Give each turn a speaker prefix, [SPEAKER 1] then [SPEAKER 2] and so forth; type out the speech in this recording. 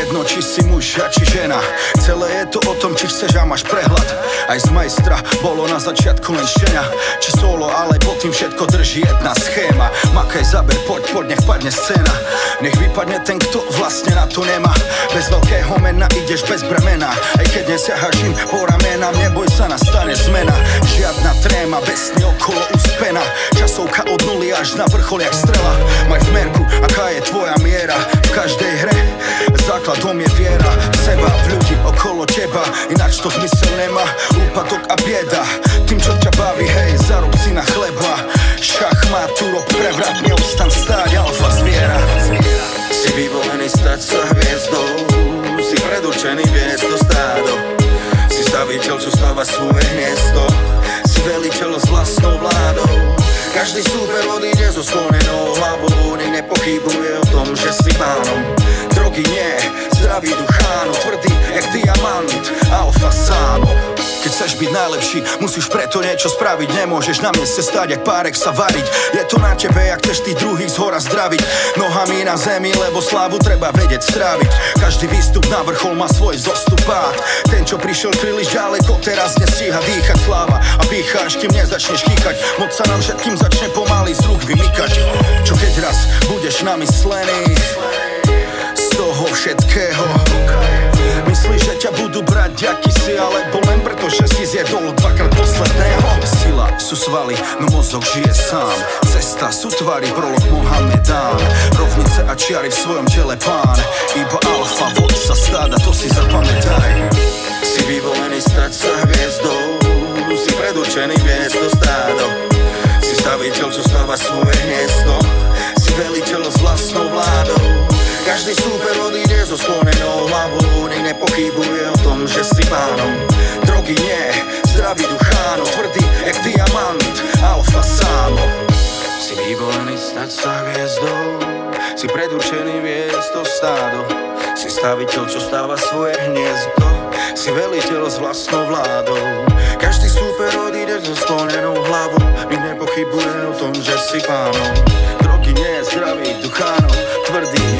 [SPEAKER 1] jedno, či si muž a či žena. Celé je to o tom, či chceš a máš prehľad. Aj z majstra bolo na začiatku len štenia. Či solo, ale pod tým všetko drží jedna schéma. Makaj, zaber, poď, nech padne scéna. Nech vypadne ten, kto vlastne na to nemá. Bez veľkého mena ideš bez bremena. Aj keď nesiahaš im po ramenám, neboj sa, nastane zmena. Žiadna tréma, bez sny okolo úspena. Časovka od nuly až na vrchol jak strela. Maj v merku, aká je tvoja miera. V každej hre základom je viera v seba, v ľudí okolo teba. Ináč to zmysel nemá, úpadok a bieda. Tým, čo ťa baví, hej, zarob si na chleba. Šachmat, urok, prevrat, neustan stáť, alfa zviera.
[SPEAKER 2] Si vyvolený stať sa hviezdou, si predurčený viesť to stádo. Si staviteľ, čo stáva svoje hniezdo, si veliteľ s vlastnou vládou. Každý súper odíde so sklonenou hlavou, nik nepochybuje o tom, že si pánom. Drogy nie, zdravý duch áno, tvrdý jak diamant, alfa sámo.
[SPEAKER 1] Keď chceš byť najlepší, musíš preto niečo spraviť. Nemôžeš na mieste stáť, jak párek sa variť. Je to na tebe, jak chceš tých druhých zhora zdraviť. Nohami na zemi, lebo slávu treba vedieť stráviť. Každý výstup na vrchol má svoj zostupát. Ten, čo prišiel príliš ďaleko, teraz nestíha dýchať sláva. A pýcháš, kým nezačneš kýkať. Moc sa nám všetkým začne pomaly z rúk vymykať. Čo keď raz budeš namyslený z toho všetkého? Myslíš, že ťa budú brať, aký si, alebo len preto, že si zjedol dvakrát posledného? Sila sú svaly, no mozog žije sám. Cesta sú tvary, prolog Mohamedán. Rovnice a čiary v svojom tele pán. Iba alfa, vodca stáda, to si zapamätaj.
[SPEAKER 2] Si vyvolený stať sa hviezdou, si predurčený viesť to stádo. Si staviteľ, čo stáva svoje hniezdo, si veliteľ s vlastnou vládou. Každý súper odíde so sklonenou hlavou, nik nepochybuje o tom, že si pánom. Drogy nie, zdravý duch áno, tvrdý jak diamant, alfa sámo. Si vyvolený stať sa hviezdou, si predurčený viesť to stádo. Si staviteľ, čo stáva svoje hniezdo, si veliteľ s vlastnou vládou. Každý súper odíde so sklonenou hlavou, nik nepochybuje o tom, že si pánom. Drogy nie, zdravý duch áno, tvrdý